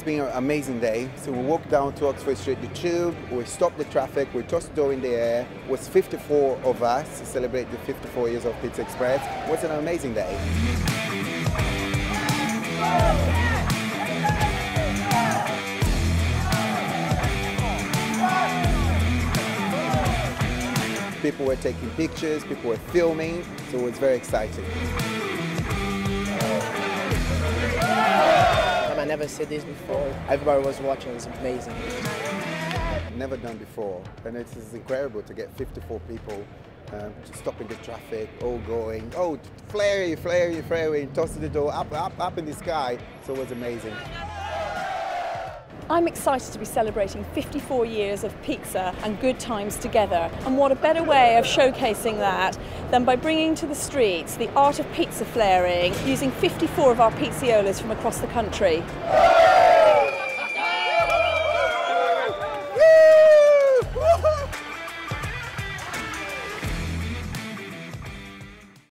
been an amazing day. So we walked down to Oxford Street, the tube, we stopped the traffic, we tossed the dough in the air. It was 54 of us to celebrate the 54 years of PizzaExpress. It was an amazing day. People were taking pictures, people were filming, so it was very exciting. I never said this before. Everybody was watching. It's amazing. Never done before, and it is incredible to get 54 people stopping the traffic, all going, oh, flare, flare, flare, tossing the dough up in the sky. So it was amazing. I'm excited to be celebrating 54 years of pizza and good times together. And what a better way of showcasing that than by bringing to the streets the art of pizza flaring using 54 of our pizzeiolos from across the country.